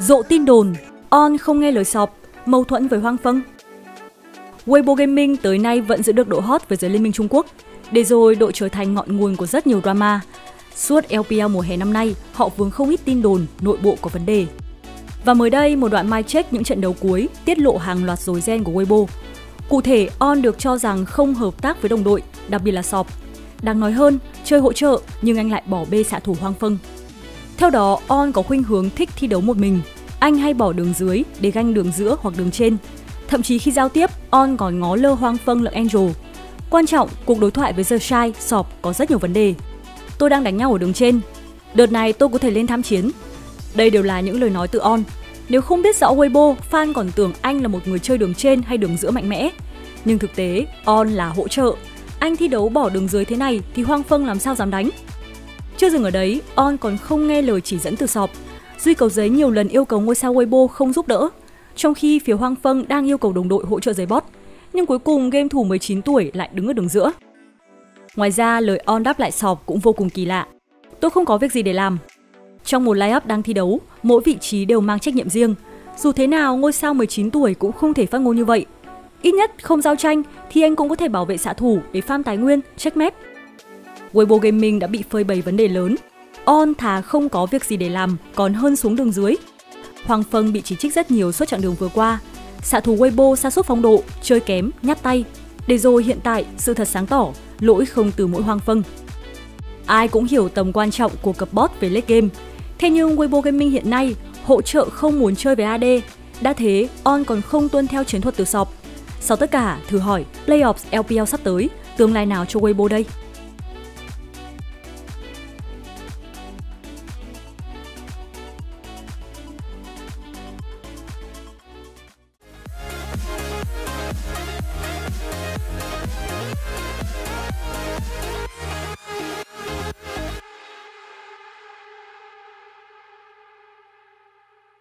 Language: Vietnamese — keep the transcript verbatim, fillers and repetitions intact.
Rộ tin đồn, On không nghe lời sọp, mâu thuẫn với Hoang Phâng. Weibo Gaming tới nay vẫn giữ được độ hot với giới Liên minh Trung Quốc, để rồi đội trở thành ngọn nguồn của rất nhiều drama. Suốt lờ pê lờ mùa hè năm nay, họ vướng không ít tin đồn nội bộ có vấn đề. Và mới đây, một đoạn mic check những trận đấu cuối tiết lộ hàng loạt rối ren của Weibo. Cụ thể, On được cho rằng không hợp tác với đồng đội, đặc biệt là sọp. Đáng nói hơn, chơi hỗ trợ nhưng anh lại bỏ bê xạ thủ Hoang Phâng. Theo đó, On có khuynh hướng thích thi đấu một mình. Anh hay bỏ đường dưới để ganh đường giữa hoặc đường trên. Thậm chí khi giao tiếp, On còn ngó lơ Hoang Phâng lẫn Angel. Quan trọng, cuộc đối thoại với The Shy, sọp có rất nhiều vấn đề. Tôi đang đánh nhau ở đường trên. Đợt này tôi có thể lên tham chiến. Đây đều là những lời nói từ On. Nếu không biết rõ Weibo, fan còn tưởng anh là một người chơi đường trên hay đường giữa mạnh mẽ. Nhưng thực tế, On là hỗ trợ. Anh thi đấu bỏ đường dưới thế này thì Hoang Phâng làm sao dám đánh. Chưa dừng ở đấy, On còn không nghe lời chỉ dẫn từ sọp. Duy Cầu Giấy nhiều lần yêu cầu ngôi sao Weibo không giúp đỡ, trong khi phía Hoang Phâng đang yêu cầu đồng đội hỗ trợ giấy bot. Nhưng cuối cùng game thủ mười chín tuổi lại đứng ở đường giữa. Ngoài ra, lời On đáp lại sọp cũng vô cùng kỳ lạ. Tôi không có việc gì để làm. Trong một line-up đang thi đấu, mỗi vị trí đều mang trách nhiệm riêng. Dù thế nào, ngôi sao mười chín tuổi cũng không thể phát ngôn như vậy. Ít nhất không giao tranh thì anh cũng có thể bảo vệ xạ thủ để farm tài nguyên, check map. Weibo Gaming đã bị phơi bày vấn đề lớn. On thà không có việc gì để làm còn hơn xuống đường dưới. Hoang Phâng bị chỉ trích rất nhiều suốt chặng đường vừa qua. Xạ thủ Weibo sa sút phong độ, chơi kém, nhát tay. Để rồi hiện tại, sự thật sáng tỏ, lỗi không từ mỗi Hoang Phâng. Ai cũng hiểu tầm quan trọng của cặp bot về late game. Thế nhưng Weibo Gaming hiện nay hỗ trợ không muốn chơi với a đê. Đã thế, On còn không tuân theo chiến thuật từ sọp. Sau tất cả, thử hỏi, playoffs lờ pê lờ sắp tới, tương lai nào cho Weibo đây?